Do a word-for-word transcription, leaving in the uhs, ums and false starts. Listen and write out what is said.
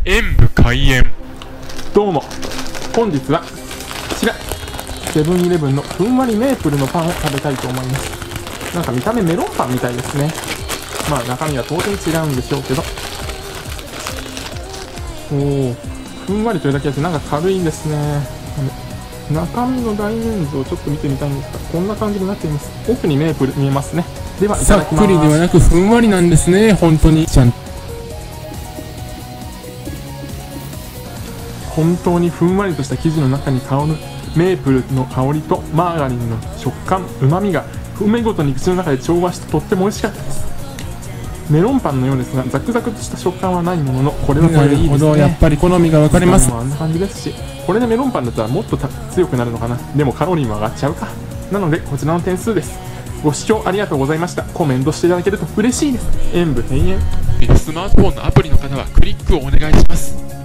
演武開演。 どうも、本日はこちらセブンイレブンのふんわりメープルのパンを食べたいと思います。なんか見た目メロンパンみたいですね。まあ中身は当然違うんでしょうけど、おお、ふんわりというだけあってなんか軽いんですね。中身の断面図をちょっと見てみたいんですが、こんな感じになっています。奥にメープル見えますね。ではいたさだきます。 っくりではなくふんわりなんですね。本当にちゃん本当にふんわりとした生地の中に香るメープルの香りとマーガリンの食感、うまみが見事に口の中で調和してとっても美味しかったです。メロンパンのようですがザクザクとした食感はないものの、これはこれでいいですね。 やっぱり好みが分かれます。 もあんな感じですし、これでメロンパンだったらもっと強くなるのかな。でもカロリーも上がっちゃうか。なのでこちらの点数です。ご視聴ありがとうございました。コメントしていただけると嬉しいです。演武閉園。 スマートフォンのアプリの方はクリックをお願いします。